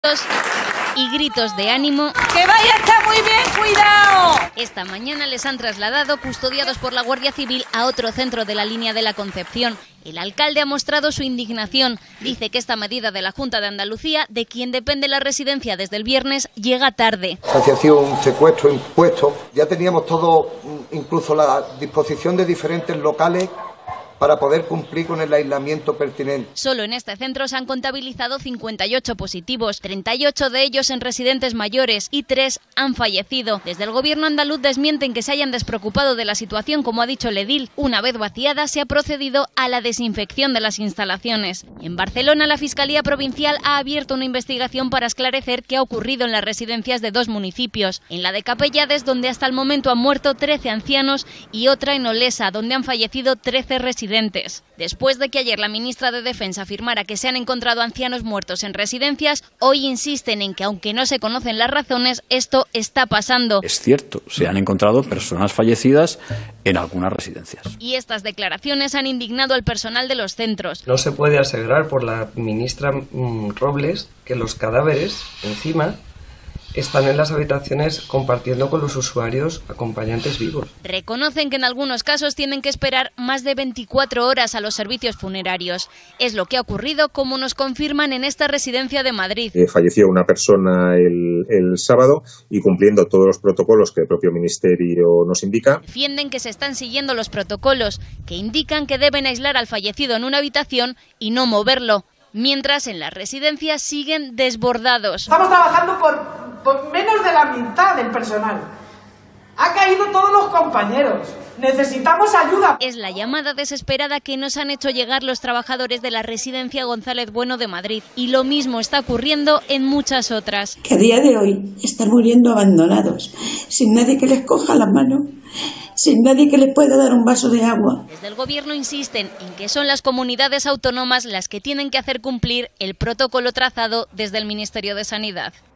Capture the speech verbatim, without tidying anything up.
y gritos de ánimo. ¡Que vaya, está muy bien, cuidado! Esta mañana les han trasladado, custodiados por la Guardia Civil, a otro centro de la línea de la Concepción. El alcalde ha mostrado su indignación. Dice que esta medida de la Junta de Andalucía, de quien depende la residencia desde el viernes, llega tarde. Asociación, secuestro, impuestos. Ya teníamos todo, incluso la disposición de diferentes locales para poder cumplir con el aislamiento pertinente. Solo en este centro se han contabilizado cincuenta y ocho positivos, treinta y ocho de ellos en residentes mayores y tres han fallecido. Desde el gobierno andaluz desmienten que se hayan despreocupado de la situación, como ha dicho el edil. Una vez vaciada, se ha procedido a la desinfección de las instalaciones. En Barcelona, la Fiscalía Provincial ha abierto una investigación para esclarecer qué ha ocurrido en las residencias de dos municipios. En la de Capellades, donde hasta el momento han muerto trece ancianos, y otra en Olesa, donde han fallecido trece residentes. Después de que ayer la ministra de Defensa afirmara que se han encontrado ancianos muertos en residencias, hoy insisten en que, aunque no se conocen las razones, esto está pasando. Es cierto, se han encontrado personas fallecidas en algunas residencias. Y estas declaraciones han indignado al personal de los centros. No se puede asegurar por la ministra mmm, Robles que los cadáveres, encima, están en las habitaciones compartiendo con los usuarios acompañantes vivos. Reconocen que en algunos casos tienen que esperar más de veinticuatro horas a los servicios funerarios. Es lo que ha ocurrido, como nos confirman en esta residencia de Madrid. Eh, falleció una persona el, el sábado y, cumpliendo todos los protocolos que el propio ministerio nos indica, defienden que se están siguiendo los protocolos, que indican que deben aislar al fallecido en una habitación y no moverlo, mientras en las residencias siguen desbordados. Estamos trabajando por, por menos de la mitad del personal. Ha caído todos los compañeros. Necesitamos ayuda. Es la llamada desesperada que nos han hecho llegar los trabajadores de la residencia González Bueno de Madrid. Y lo mismo está ocurriendo en muchas otras. Que a día de hoy están muriendo abandonados, sin nadie que les coja la mano, sin nadie que les pueda dar un vaso de agua. Desde el gobierno insisten en que son las comunidades autónomas las que tienen que hacer cumplir el protocolo trazado desde el Ministerio de Sanidad.